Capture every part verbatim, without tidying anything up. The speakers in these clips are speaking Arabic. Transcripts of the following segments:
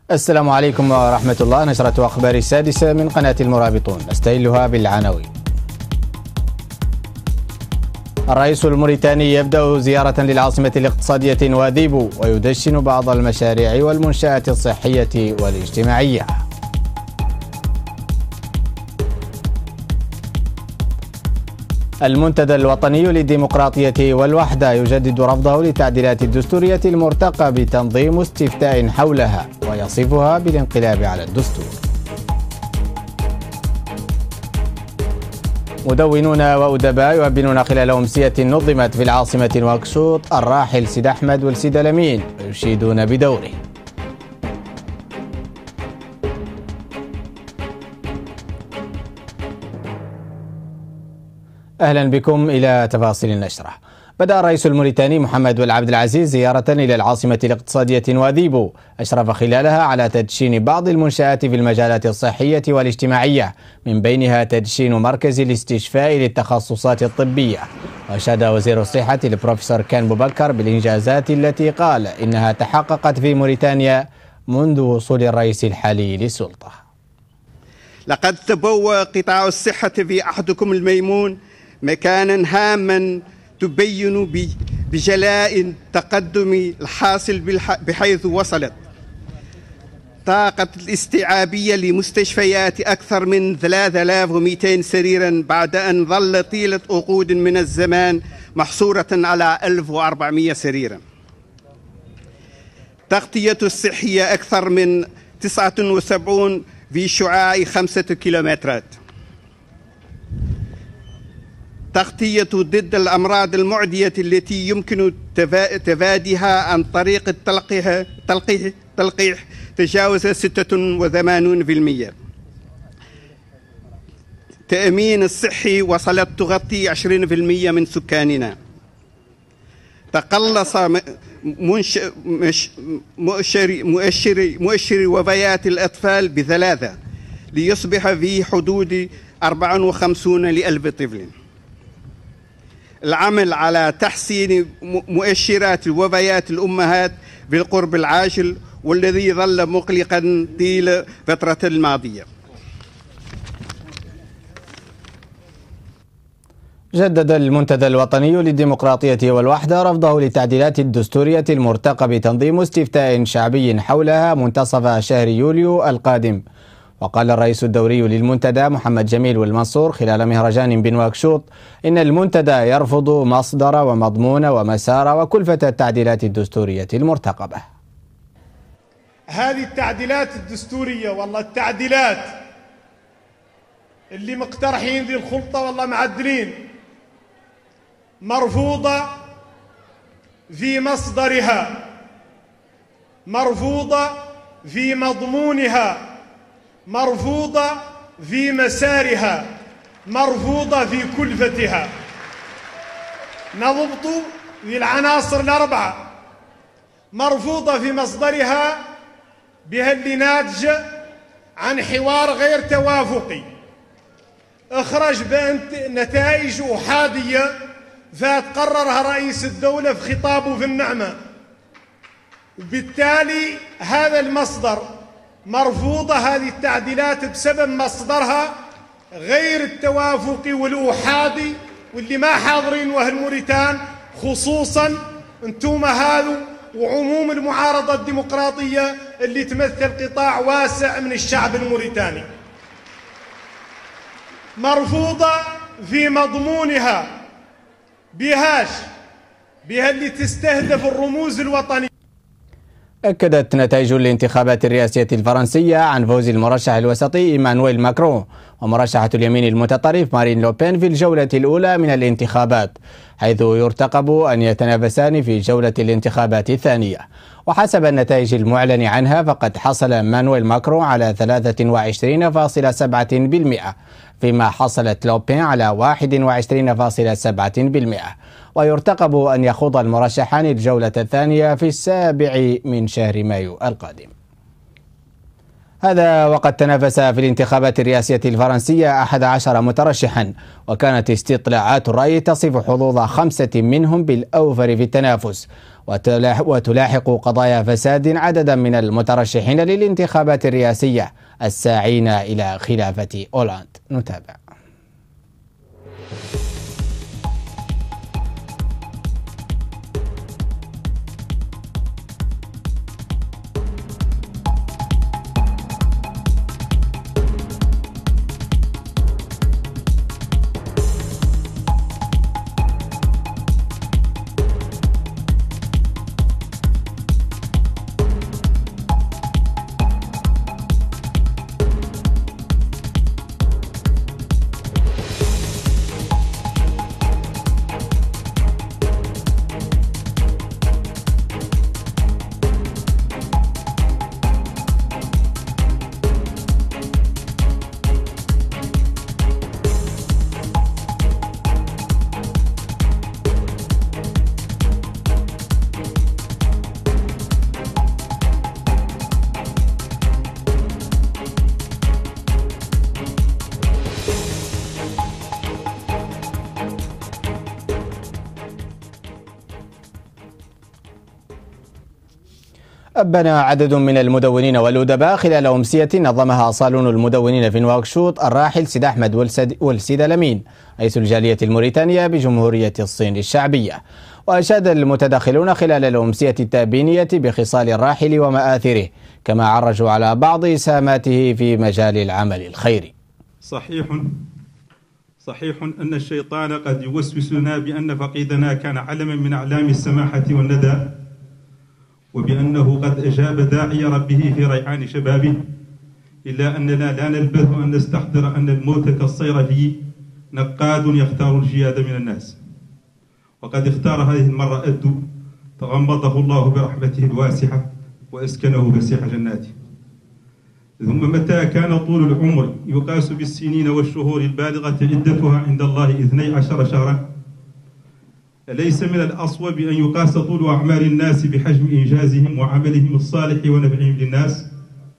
السلام عليكم ورحمة الله. نشرة أخبار السادسة من قناة المرابطون، نستهلها بالعناوين. الرئيس الموريتاني يبدأ زيارة للعاصمة الاقتصادية نواذيبو ويدشن بعض المشاريع والمنشآت الصحية والاجتماعية. المنتدى الوطني للديمقراطية والوحدة يجدد رفضه للتعديلات الدستورية المرتقى بتنظيم استفتاء حولها ويصفها بالانقلاب على الدستور. مدونون وأدباء يهبنون خلال أمسية نظمت في العاصمة نواكشوط الراحل سيد أحمد والسيد لمين ويشيدون بدوره. أهلا بكم إلى تفاصيل النشرة. بدأ الرئيس الموريتاني محمد والعبد العزيز زيارة إلى العاصمة الاقتصادية نواذيبو أشرف خلالها على تدشين بعض المنشآت في المجالات الصحية والاجتماعية، من بينها تدشين مركز الاستشفاء للتخصصات الطبية. وأشاد وزير الصحة البروفيسور كان بوبكر بالإنجازات التي قال إنها تحققت في موريتانيا منذ وصول الرئيس الحالي للسلطة. لقد تبوأ قطاع الصحة في عهدكم الميمون مكانا هاما تبين بجلاء التقدم الحاصل بحيث وصلت طاقة الاستيعابية لمستشفيات أكثر من ثلاثة آلاف ومئتين سريرا، بعد أن ظل طيلة عقود من الزمان محصورة على ألف وأربعمئة سريرا. تغطية الصحية أكثر من تسعة وسبعين في شعاع خمسة كيلومترات. تغطية ضد الأمراض المعدية التي يمكن تفاديها عن طريق التلقيح تلقيح تلقيح تجاوز ستة وثمانين بالمئة. تأمين الصحي وصلت تغطي عشرين بالمئة من سكاننا. تقلص مؤشر مؤشر مؤشر وفيات الأطفال بثلاثة ليصبح في حدود أربعة وخمسين لألف طفل. العمل على تحسين مؤشرات الوفيات الأمهات بالقرب العاجل والذي ظل مقلقا طيل فترة الماضية. جدد المنتدى الوطني للديمقراطية والوحدة رفضه للتعديلات الدستورية المرتقى بتنظيم استفتاء شعبي حولها منتصف شهر يوليو القادم. وقال الرئيس الدوري للمنتدى محمد جميل والمنصور خلال مهرجان بنواكشوط إن المنتدى يرفض مصدر ومضمون ومسار وكلفة التعديلات الدستورية المرتقبة. هذه التعديلات الدستورية والله التعديلات اللي مقترحين ذي الخلطة والله معدلين مرفوضة في مصدرها، مرفوضة في مضمونها، مرفوضة في مسارها، مرفوضة في كلفتها. نضبط العناصر الأربعة. مرفوضة في مصدرها بها اللي ناتج عن حوار غير توافقي اخرج بنتائج أحادية فتقررها رئيس الدولة في خطابه في النعمة، وبالتالي هذا المصدر مرفوضة هذه التعديلات بسبب مصدرها غير التوافقي والأحادي، واللي ما حاضرين وهل موريتان خصوصا انتم هذو وعموم المعارضة الديمقراطية اللي تمثل قطاع واسع من الشعب الموريتاني. مرفوضة في مضمونها بهاش بها اللي تستهدف الرموز الوطنية. أكدت نتائج الانتخابات الرئاسية الفرنسية عن فوز المرشح الوسطي إيمانويل ماكرون ومرشحة اليمين المتطرف مارين لوبين في الجولة الأولى من الانتخابات، حيث يرتقب أن يتنافسان في جولة الانتخابات الثانية. وحسب النتائج المعلن عنها فقد حصل مانويل ماكرون على ثلاثة وعشرين فاصلة سبعة بالمئة، فيما حصلت لوبين على واحد وعشرين فاصلة سبعة بالمئة. ويرتقب أن يخوض المرشحان الجولة الثانية في السابع من شهر مايو القادم. هذا وقد تنافس في الانتخابات الرئاسية الفرنسية أحد عشر مترشحا، وكانت استطلاعات الرأي تصف حظوظ خمسة منهم بالأوفر في التنافس. وتلاحق قضايا فساد عددا من المترشحين للانتخابات الرئاسية الساعين إلى خلافة أولاند. نتابع. أبنى عدد من المدونين والأدباء خلال أمسية نظمها صالون المدونين في نواكشوط الراحل سيد أحمد والسيد لمين رئيس الجالية الموريتانية بجمهورية الصين الشعبية. وأشاد المتداخلون خلال الأمسية التأبينية بخصال الراحل ومآثره، كما عرجوا على بعض سهاماته في مجال العمل الخيري. صحيح صحيح أن الشيطان قد يوسوس لنا بأن فقيدنا كان علما من أعلام السماحة والندى، وبأنه قد أجاب داعي ربه في ريعان شبابه، إلا أننا لا نلبث أن نستحضر أن الموت كالصيرفي نقاد يختار الجياد من الناس، وقد اختار هذه المرة أدو تغمضه الله برحمته الواسعة وأسكنه فسيح جناته. ثم متى كان طول العمر يقاس بالسنين والشهور البالغة عدتها عند الله اثني عشر شهرا، أليس من الأصوب أن يقاس طول أعمار الناس بحجم إنجازهم وعملهم الصالح ونفعهم للناس؟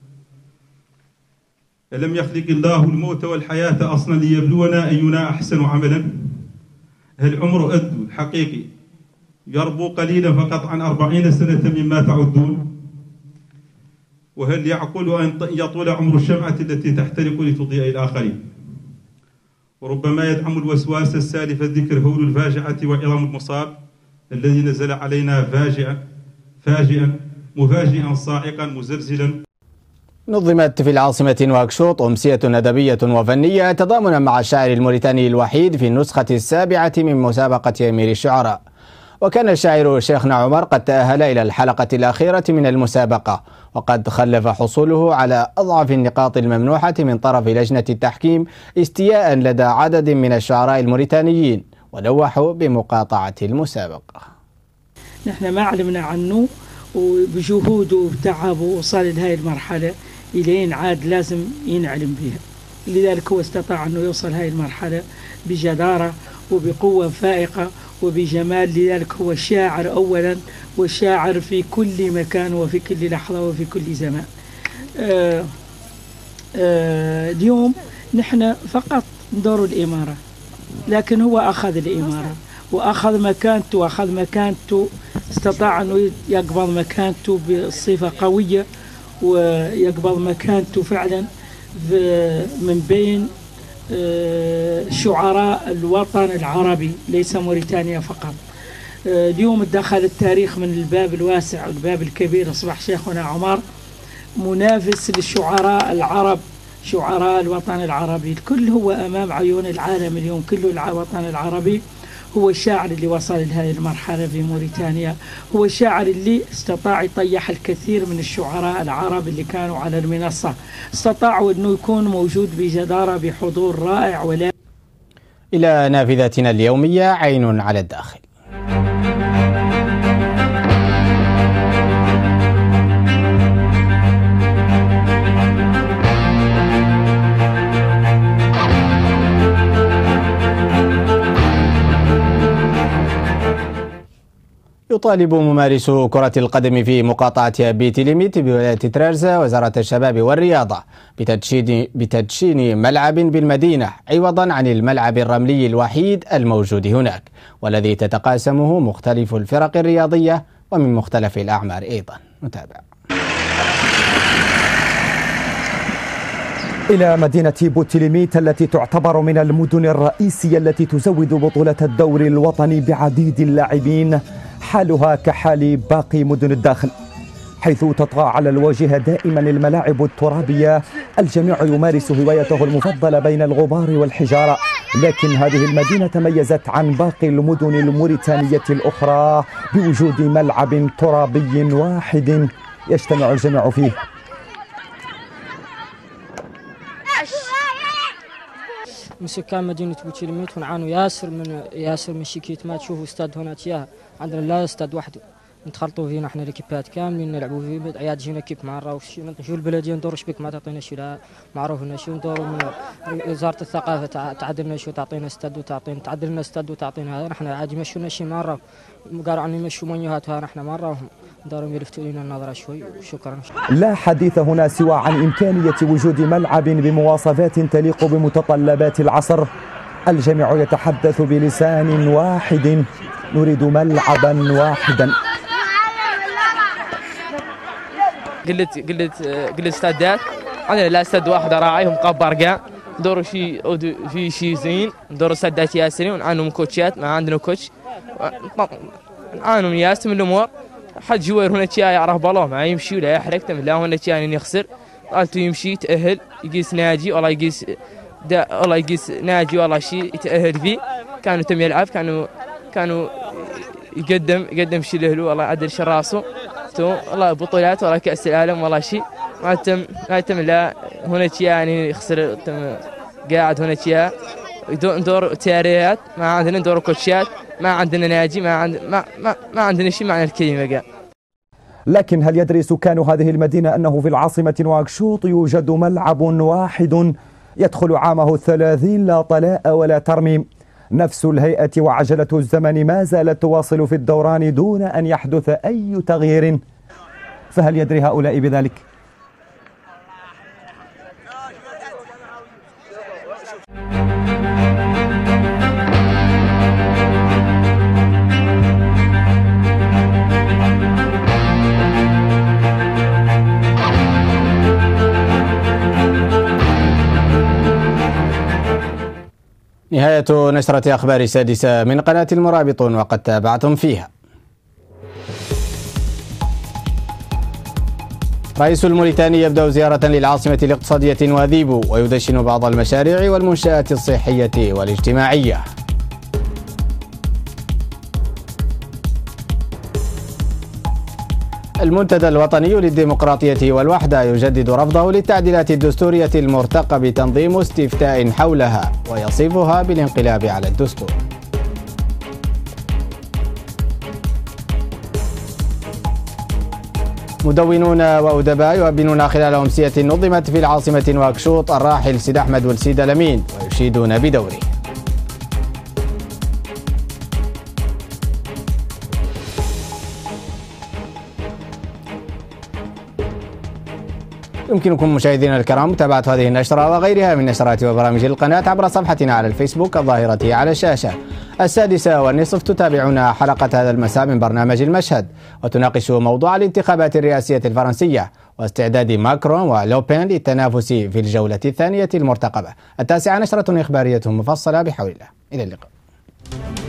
ألم يخلق الله الموت والحياة أصلا ليبلونا أينا أحسن عملا؟ هل عمر أدو الحقيقي يربو قليلا فقط عن أربعين سنة مما تعدون؟ وهل يعقل أن يطول عمر الشمعة التي تحترق لتضيء الآخرين؟ وربما يدعم الوسواس السالف ذكر هول الفاجعة وعظم المصاب الذي نزل علينا فاجئا فاجئا مفاجئا صاعقا مزلزلا. نظمت في العاصمة نواكشوط أمسية أدبية وفنية تضامنا مع الشاعر الموريتاني الوحيد في النسخة السابعة من مسابقة أمير الشعراء. وكان الشاعر شيخنا عمر قد تأهل إلى الحلقة الأخيرة من المسابقة، وقد خلف حصوله على أضعف النقاط الممنوحة من طرف لجنة التحكيم استياء لدى عدد من الشعراء الموريتانيين، ولوحوا بمقاطعة المسابقة. نحن ما علمنا عنه، وبجهوده وبتعبه وصل لهذه المرحلة إلين عاد لازم ينعلم بها، لذلك هو استطاع أنه يوصل هذه المرحلة بجدارة وبقوة فائقة وبجمال. لذلك هو شاعر أولا، وشاعر في كل مكان وفي كل لحظة وفي كل زمان. آآ آآ اليوم نحن فقط ندور الإمارة، لكن هو أخذ الإمارة وأخذ مكانته وأخذ مكانته استطاع أنه يقبض مكانته بصفة قوية، ويقبض مكانته فعلا من بين شعراء الوطن العربي ليس موريتانيا فقط. اليوم دخل التاريخ من الباب الواسع والباب الكبير، أصبح شيخنا عمر منافس للشعراء العرب، شعراء الوطن العربي. الكل هو أمام عيون العالم اليوم، كل الوطن العربي. هو الشاعر اللي وصل لهذه المرحلة في موريتانيا، هو الشاعر اللي استطاع يطيح الكثير من الشعراء العرب اللي كانوا على المنصة، استطاعوا أنه يكون موجود بجدارة بحضور رائع. ولا إلى نافذتنا اليومية عين على الداخل. يطالب ممارسو كرة القدم في مقاطعة بيتي ليميت بولاية ترارزة وزارة الشباب والرياضة بتدشين, بتدشين ملعب بالمدينة عوضا عن الملعب الرملي الوحيد الموجود هناك، والذي تتقاسمه مختلف الفرق الرياضية ومن مختلف الأعمار أيضا. نتابع. إلى مدينة بوتليميت التي تعتبر من المدن الرئيسية التي تزود بطولة الدوري الوطني بعديد اللاعبين، حالها كحال باقي مدن الداخل، حيث تطغى على الواجهة دائما الملاعب الترابية. الجميع يمارس هوايته المفضلة بين الغبار والحجارة، لكن هذه المدينة تميزت عن باقي المدن الموريتانية الأخرى بوجود ملعب ترابي واحد يجتمع الجميع فيه. من سكان مدينة بوتليميت ونعانوا ياسر من ياسر من شكيت ما تشوفوا استاد هنا تياه عندنا لا استاد وحده نتخلطوا فينا احنا الكيبات كاملين نلعبوا فيه. عياد جينا كيب مع الراوش نشوفوا البلديه ندوروا شبيك ما تعطينا شي لا معروف لنا شو ندوروا من وزاره الثقافه تعدلنا شو تعطينا استاد وتعطينا تعدل لنا استاد وتعطينا هذا. نحن عادي يمشونا شي مره قالوا عن يمشوا منيوهات وها نحن مره ندوروا يلفتوا لنا النظره شوي وشكرا. لا حديث هنا سوى عن إمكانية وجود ملعب بمواصفات تليق بمتطلبات العصر. الجميع يتحدث بلسان واحد، نريد ملعبا واحدا. قلت قلت قلت استادات عندنا لا استاد واحد راعي ومقبر كاع ندوروا شي في شي زين ندوروا استادات ياسرين ونعانوا من كوتشات ما عندنا كوتش نعانوا من ياسر من الامور. حد جوير هنا تيا يعرف بالله ما يمشي ولا يحرك لا هنا تيا يعني يخسر قالتوا يمشي يتأهل يقيس ناجي والله يقيس دا والله يقيس ناجي والله شيء يتأهل فيه. كانوا تم يلعب كانوا كانوا يقدم يقدم شيء له والله عدل شي راسه تو والله بطولات والله كأس العالم والله شيء ما تم ما تم لا هنا تيا يعني يخسر تم قاعد هنا تيا ندور تياريات ما عندنا ندور كوتشات ما عندنا ناجي ما عند ما ما, ما عندنا شيء معنى الكلمة قاعد. لكن هل يدري سكان هذه المدينة أنه في العاصمة نواكشوط يوجد ملعب واحد يدخل عامه الثلاثين لا طلاء ولا ترميم؟ نفس الهيئة وعجلة الزمن ما زالت تواصل في الدوران دون أن يحدث أي تغيير، فهل يدري هؤلاء بذلك؟ نهاية نشرة أخبار السادسة من قناة المرابطون وقد تابعتم فيها. رئيس الموريتاني يبدأ زيارة للعاصمة الاقتصادية نواذيبو ويدشن بعض المشاريع والمنشآت الصحية والاجتماعية. المنتدى الوطني للديمقراطية والوحدة يجدد رفضه للتعديلات الدستورية المرتقب تنظيم استفتاء حولها ويصفها بالانقلاب على الدستور. مدونون وأدباء يؤبنون خلال أمسية نظمت في العاصمة نواكشوط الراحل سيد أحمد والسيد لمين ويشيدون بدوره. يمكنكم مشاهدينا الكرام متابعة هذه النشرة وغيرها من نشرات وبرامج القناة عبر صفحتنا على الفيسبوك الظاهرة على الشاشة. السادسة والنصف تتابعون حلقة هذا المساء من برنامج المشهد وتناقش موضوع الانتخابات الرئاسية الفرنسية واستعداد ماكرون ولوبين للتنافس في الجولة الثانية المرتقبة. التاسعة نشرة إخبارية مفصلة بحول الله. إلى اللقاء.